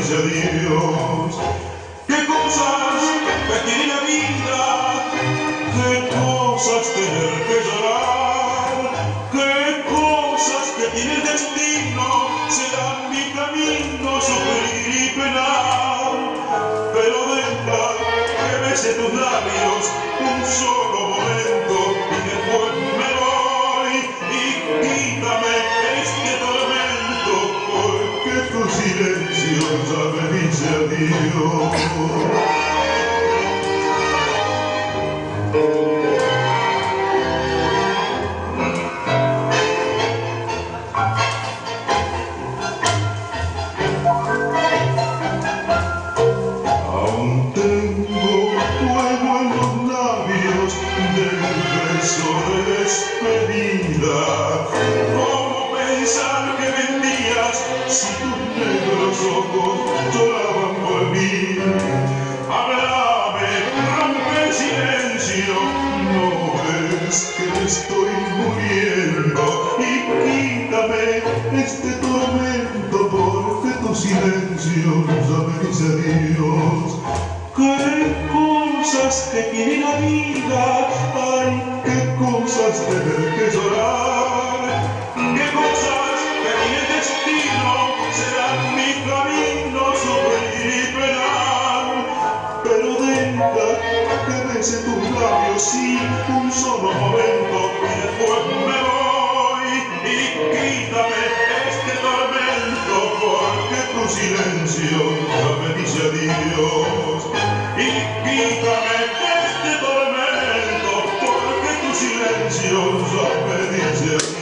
dice adiós. Qué cosas que tiene la vida, qué cosas tener que llorar, qué cosas que tiene el destino, será mi camino sufrir y penar. Pero deja que bese tus labios un solo momento y después me voy y quítame este tormento, porque tu silencio ya me dice adiós. Aún tengo fuego en los labios del beso de despedida. ¿Cómo pensar que mentías si tus negros ojos lloraban por mí? Háblame, rompe el silencio, no ves que me estoy muriendo, y quítame este tormento, porque tu silencio ya me dice adiós. Qué cosas que tiene la vida, ay, qué cosas tener que llorar, qué cosas que tiene el destino, será mi camino sufrir y penar. Pero deja que bese tus labios, sí, un solo momento, y después me voy y quítame este tormento, porque tu silencio ya me dice adiós. Y quítame este tormento, porque tu silencio ya me dice adiós.